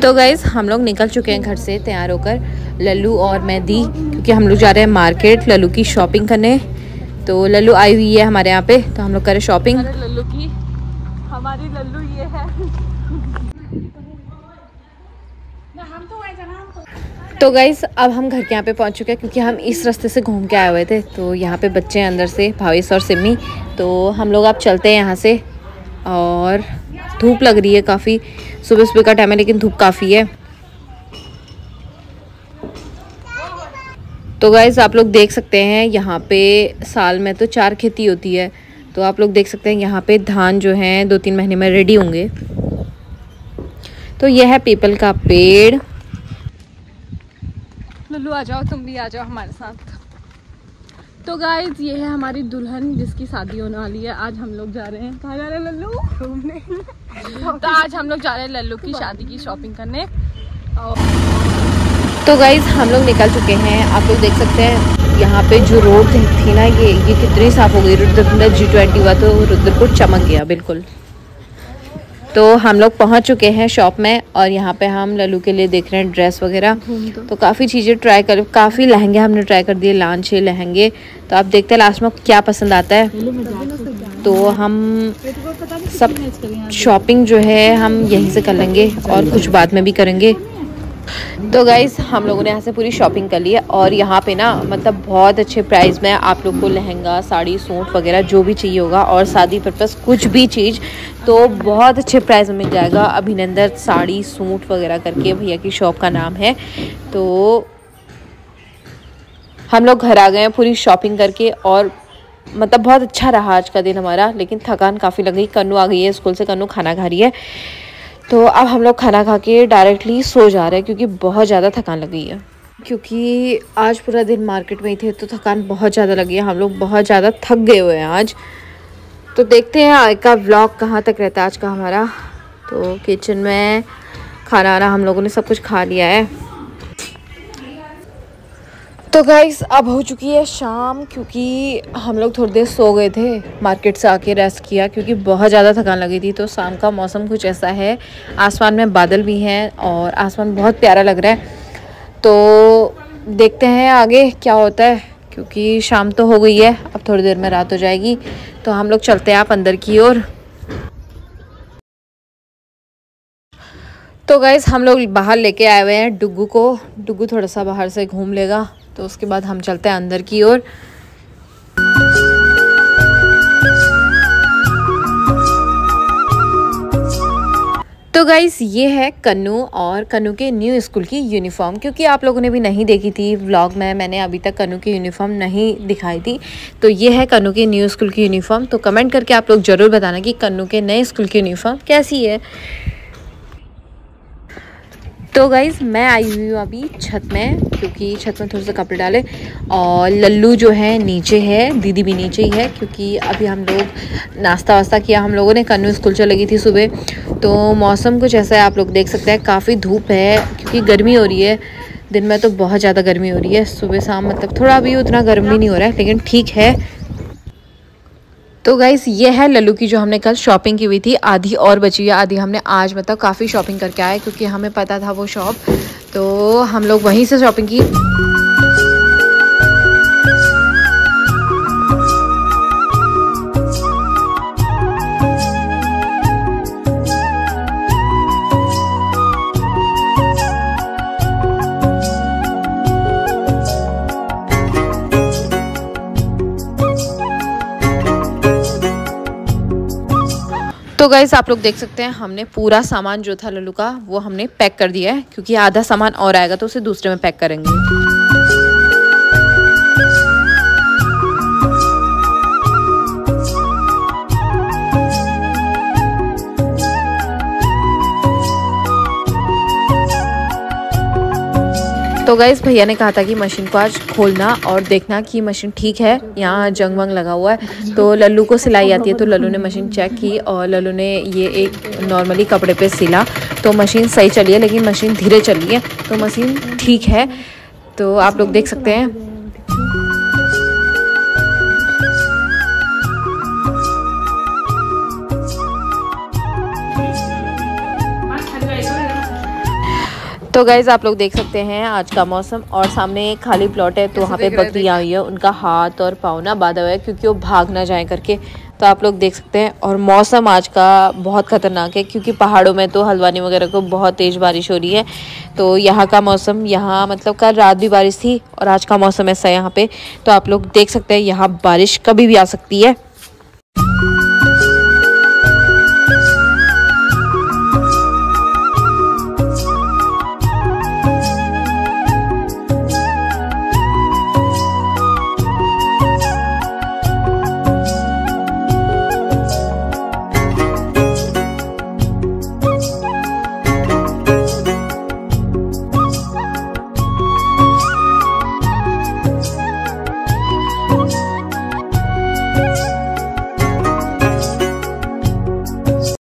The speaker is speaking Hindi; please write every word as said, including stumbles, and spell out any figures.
तो गाइज़ हम लोग निकल चुके हैं घर से तैयार होकर, लल्लू और मैं दी, क्योंकि हम लोग जा रहे हैं मार्केट लल्लू की शॉपिंग करने। तो लल्लू आई हुई है हमारे यहाँ पे, तो हम लोग करें शॉपिंग। लल्लू की हमारी लल्लू ये है। तो गाइज़ अब हम घर के यहाँ पे पहुँच चुके हैं, क्योंकि हम इस रास्ते से घूम के आए हुए थे। तो यहाँ पे बच्चे हैं अंदर से, भावेश और सिमी। तो हम लोग अब चलते हैं यहाँ से। और धूप लग रही है काफ़ी, सुबह सुबह का टाइम है लेकिन धूप काफ़ी है। तो गाइज़ आप लोग देख सकते हैं यहाँ पे साल में तो चार खेती होती है। तो आप लोग देख सकते हैं यहाँ पे धान जो है दो तीन महीने में रेडी होंगे। तो यह है पीपल का पेड़। लल्लू आ जाओ, तुम भी आ जाओ हमारे साथ। तो गाइज ये है हमारी दुल्हन जिसकी शादी होने वाली है। आज हम लोग जा रहे हैं, कहाँ जा रहे हैं लल्लू? घूमने। तो आज हम लोग जा रहे हैं लल्लू की शादी की शॉपिंग करने। और तो गाइज हम लोग निकल चुके हैं। आप लोग देख सकते हैं यहाँ पे जो रोड थी ना, ये ये कितनी साफ हो गई। रुद्रपुर जी ट्वेंटी हुआ तो रुद्रपुर चमक गया बिल्कुल। तो हम लोग पहुँच चुके हैं शॉप में, और यहाँ पे हम लल्लू के लिए देख रहे हैं ड्रेस वगैरह। तो काफ़ी चीज़ें ट्राई कर, काफ़ी लहंगे हमने ट्राई कर दिए, लान छः लहंगे। तो आप देखते हैं लास्ट में क्या पसंद आता है। तो हम सब शॉपिंग जो है हम यहीं से कर लेंगे, और कुछ बाद में भी करेंगे। तो गाइज़ हम लोगों ने यहाँ से पूरी शॉपिंग कर ली है, और यहाँ पे ना मतलब बहुत अच्छे प्राइस में आप लोग को लहंगा, साड़ी, सूट वगैरह जो भी चाहिए होगा, और शादी पर्पस कुछ भी चीज़ तो बहुत अच्छे प्राइस में मिल जाएगा। अभिनंदन साड़ी सूट वगैरह करके भैया की शॉप का नाम है। तो हम लोग घर आ गए हैं पूरी शॉपिंग करके, और मतलब बहुत अच्छा रहा आज का दिन हमारा, लेकिन थकान काफ़ी लग गई। कन्नू आ गई है स्कूल से, कन्नू खाना खा रही है। तो अब हम लोग खाना खा के डायरेक्टली सो जा रहे हैं, क्योंकि बहुत ज़्यादा थकान लग गई है। क्योंकि आज पूरा दिन मार्केट में ही थे तो थकान बहुत ज़्यादा लगी है। हम लोग बहुत ज़्यादा थक गए हुए हैं आज। तो देखते हैं आज का व्लॉग कहाँ तक रहता है आज का हमारा। तो किचन में खाना वाना हम लोगों ने सब कुछ खा लिया है। तो गाइस अब हो चुकी है शाम, क्योंकि हम लोग थोड़ी देर सो गए थे, मार्केट से आके रेस्ट किया, क्योंकि बहुत ज़्यादा थकान लगी थी। तो शाम का मौसम कुछ ऐसा है, आसमान में बादल भी हैं और आसमान बहुत प्यारा लग रहा है। तो देखते हैं आगे क्या होता है, क्योंकि शाम तो हो गई है, अब थोड़ी देर में रात हो जाएगी। तो हम लोग चलते हैं आप अंदर की ओर। तो गाइस हम लोग बाहर लेके आए हुए हैं डुग्गू को। डुग्गू थोड़ा सा बाहर से घूम लेगा, तो उसके बाद हम चलते हैं अंदर की ओर। तो गाइस ये है कन्नू, और कन्नू के न्यू स्कूल की यूनिफॉर्म। क्योंकि आप लोगों ने भी नहीं देखी थी व्लॉग में, मैंने अभी तक कन्नू की यूनिफॉर्म नहीं दिखाई थी। तो ये है कन्नू की न्यू स्कूल की यूनिफॉर्म। तो कमेंट करके आप लोग ज़रूर बताना कि कन्नू के नए स्कूल की यूनिफॉर्म कैसी है। तो गाइज़ मैं आई हुई हूँ अभी छत में, क्योंकि छत में थोड़े से कपड़े डाले, और लल्लू जो है नीचे है, दीदी भी नीचे ही है। क्योंकि अभी हम लोग नाश्ता वास्ता किया हम लोगों ने, कन्नू स्कूल चल लगी थी सुबह। तो मौसम कुछ ऐसा है, आप लोग देख सकते हैं काफ़ी धूप है, क्योंकि गर्मी हो रही है। दिन में तो बहुत ज़्यादा गर्मी हो रही है, सुबह शाम मतलब थोड़ा अभी उतना गर्म भी नहीं हो रहा है, लेकिन ठीक है। तो गाइस ये है लल्लू की जो हमने कल शॉपिंग की हुई थी, आधी और बची हुई है, आधी हमने आज मतलब काफ़ी शॉपिंग करके आए, क्योंकि हमें पता था वो शॉप, तो हम लोग वहीं से शॉपिंग की। तो गाइस आप लोग देख सकते हैं हमने पूरा सामान जो था लल्लू का वो हमने पैक कर दिया है, क्योंकि आधा सामान और आएगा तो उसे दूसरे में पैक करेंगे। तो गाइस भैया ने कहा था कि मशीन को आज खोलना और देखना कि मशीन ठीक है, यहाँ जंग वंग लगा हुआ है। तो लल्लू को सिलाई आती है, तो लल्लू ने मशीन चेक की और लल्लू ने ये एक नॉर्मली कपड़े पे सिला, तो मशीन सही चली है, लेकिन मशीन धीरे चली है, तो मशीन ठीक है। तो आप लोग देख सकते हैं। तो गाइज आप लोग देख सकते हैं आज का मौसम, और सामने एक खाली प्लॉट है तो वहाँ पे बकरियाँ हुई है, उनका हाथ और पाँव ना बांधा हुआ है क्योंकि वो भाग ना जाए करके। तो आप लोग देख सकते हैं, और मौसम आज का बहुत ख़तरनाक है क्योंकि पहाड़ों में तो हल्द्वानी वगैरह को बहुत तेज़ बारिश हो रही है। तो यहाँ का मौसम, यहाँ मतलब कल रात भी बारिश थी और आज का मौसम ऐसा है यहाँ पे। तो आप लोग देख सकते हैं यहाँ बारिश कभी भी आ सकती है।